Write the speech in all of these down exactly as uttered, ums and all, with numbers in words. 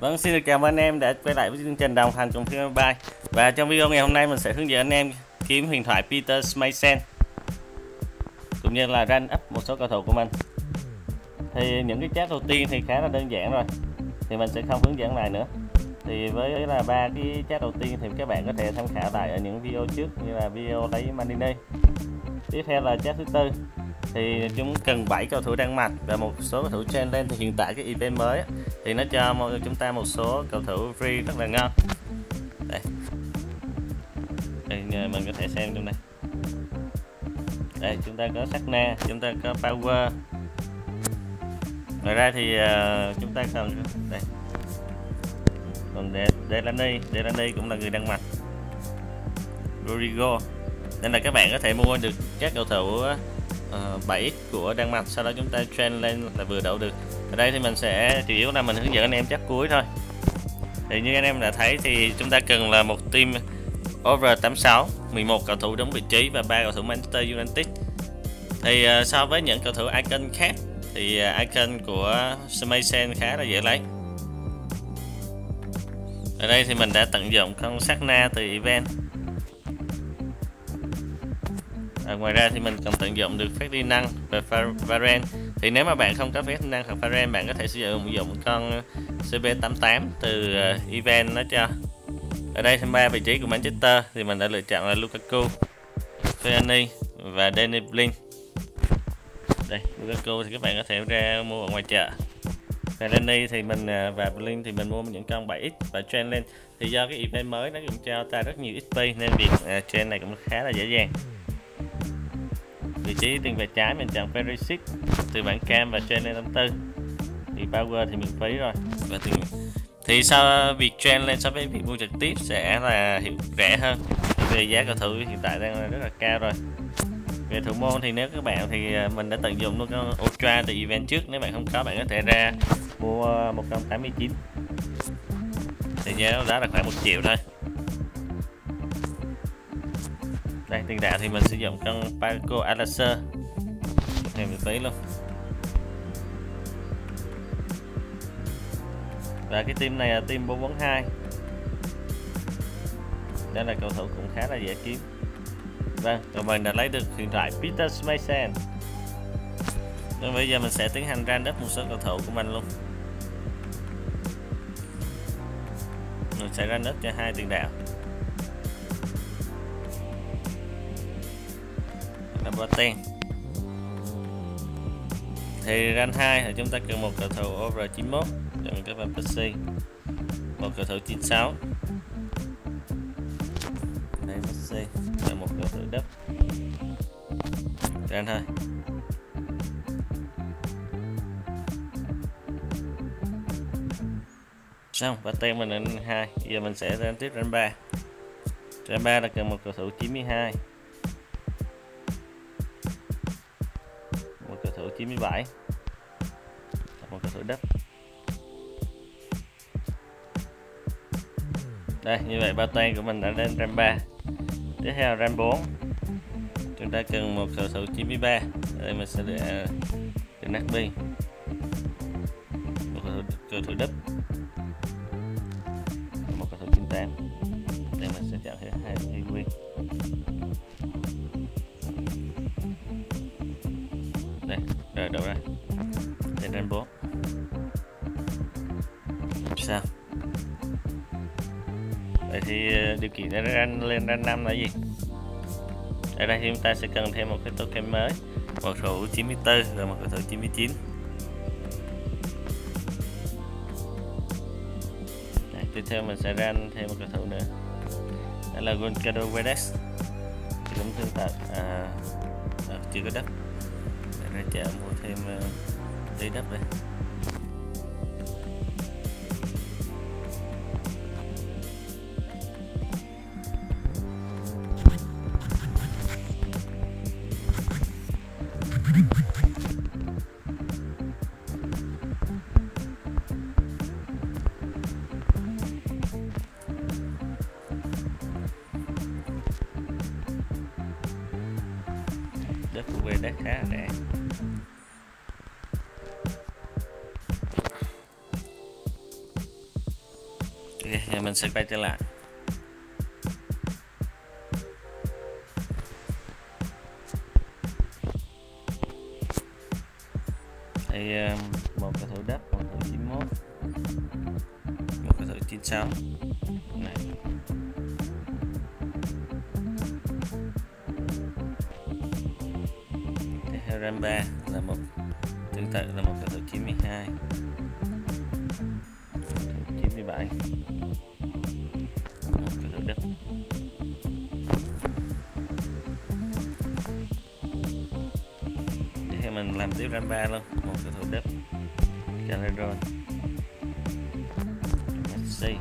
Vâng, xin được chào mừng anh em đã quay lại với chương trình đồng hành cùng Phim Mobile. Và trong video ngày hôm nay mình sẽ hướng dẫn anh em kiếm huyền thoại Peter Schmeichel cũng như là rank up một số cầu thủ của mình. Thì những cái chat đầu tiên thì khá là đơn giản rồi, thì mình sẽ không hướng dẫn lại nữa. Thì với là ba cái chat đầu tiên thì các bạn có thể tham khảo lại ở những video trước, như là video lấy Maldini. Tiếp theo là chat thứ tư, thì chúng cần bảy cầu thủ Đan Mạch và một số cầu thủ trên lên. Thì hiện tại cái event mới thì nó cho một, chúng ta một số cầu thủ free rất là ngon. Đây, đây mình có thể xem trong này. Đây chúng ta có Sakna, chúng ta có Power. Ngoài ra thì uh, chúng ta cần đây, còn Delaney, Delaney cũng là người Đan Mạch, Rodrigo. Nên là các bạn có thể mua được các cầu thủ uh, bảy x của Đan Mạch, sau đó chúng ta train lên là vừa đậu được. Ở đây thì mình sẽ chủ yếu là mình hướng dẫn anh em chắc cuối thôi. Thì như anh em đã thấy thì chúng ta cần là một team over tám mươi sáu, mười một cầu thủ đúng vị trí và ba cầu thủ Manchester United. Thì uh, so với những cầu thủ icon khác thì uh, icon của Schmeichel khá là dễ lấy. Ở đây thì mình đã tận dụng con Sakna từ event. À, ngoài ra thì mình còn tận dụng được phép đi năng và Varane. Thì nếu mà bạn không có phép năng hoặc Varane, bạn có thể sử dụng dụng con C B tám mươi tám từ uh, event nó cho. Ở đây thêm ba vị trí của Manchester thì mình đã lựa chọn là Lukaku, Fellaini và Danny Blin. Đây, Lukaku thì các bạn có thể ra mua ở ngoài chợ. Fellaini thì mình và Blin thì mình mua những con bảy x và train lên. Thì do cái event mới nó cũng cho ta rất nhiều ích pê nên việc uh, train này cũng khá là dễ dàng. Vị trí tiền vệ trái mình chọn Perisic từ bảng cam và train lên năm tư. Thì Power thì miễn phí rồi. Và thì, thì sau việc train lên so với việc mua trực tiếp sẽ là hiệu rẻ hơn, vì giá cầu thủ hiện tại đang rất là cao rồi. Về thủ môn thì nếu các bạn thì mình đã tận dụng luôn con Ultra từ event trước. Nếu bạn không có, bạn có thể ra mua một trăm tám mươi chín, thì giá đó là khoảng một triệu thôi. Đây, tiền đạo thì mình sử dụng con Paco Alcacer này miễn phí luôn. Và cái team này là team bốn bốn hai. Đây là cầu thủ cũng khá là dễ kiếm. Vâng, rồi mình đã lấy được huyền thoại Peter Schmeichel. Nên bây giờ mình sẽ tiến hành rank up một số cầu thủ của mình luôn. Mình sẽ rank up cho hai tiền đạo. Là Boateng. Thì rank hai thì chúng ta cần một cầu thủ over chín mươi mốt để mình có Van Persie, một cầu thủ chín mươi sáu. Đây Messi và một cầu thủ đất. Rank thôi. Xong, Boateng mình lên hai. Giờ mình sẽ rank tiếp rank ba. Rank ba là cần một cầu thủ chín mươi hai, một cầu thủ chín mươi bảy, một cầu thủ đất. Đây, như vậy Boateng của mình đã lên rank ba. Tiếp theo rank bốn, chúng ta cần một cầu thủ chín mươi ba. Đây mình sẽ để từ Naby, một cầu thủ, cầu thủ đất, một cầu thủ chín mươi tám. Đây mình sẽ chọn hai hai nguyên. Đây, rồi đâu ra? Đây rank bốn. Sao? Vậy thì điều kiện để rank lên rank năm là gì? Ở đây thì chúng ta sẽ cần thêm một cái token mới, một cầu thủ chín mươi tư và một cầu thủ chín mươi chín. Đây, tiếp theo mình sẽ rank thêm một cầu thủ nữa, đó là Goncalo Guedes. Thì cũng tương tự, à, à, chưa có đất. Để ra chợ mua thêm uh, tí đất đây. Đất của Guedes khá rẻ. thì mình sẽ quay trở lại. Thì một cầu thủ đất, một cầu thủ chín mốt, một cầu thủ chín sáu này. Tiếp theo ram ba là một tương tự là một cầu thủ chín mươi hai, chín mươi bảy, một cầu thủ đất. Tiếp theo mình làm tiếp ram ba luôn, một cầu thủ đất, Calderon, Messi.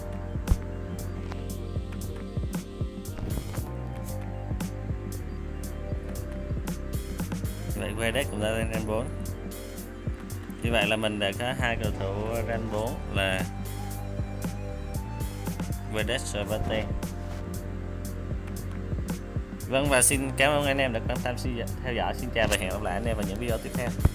Vậy quay deck cũng đã lên ram bốn. Như vậy là mình đã có hai cầu thủ ram bốn là Guedes và Vate. Vâng, và xin cảm ơn anh em đã quan tâm theo dõi. Xin chào và hẹn gặp lại anh em vào những video tiếp theo.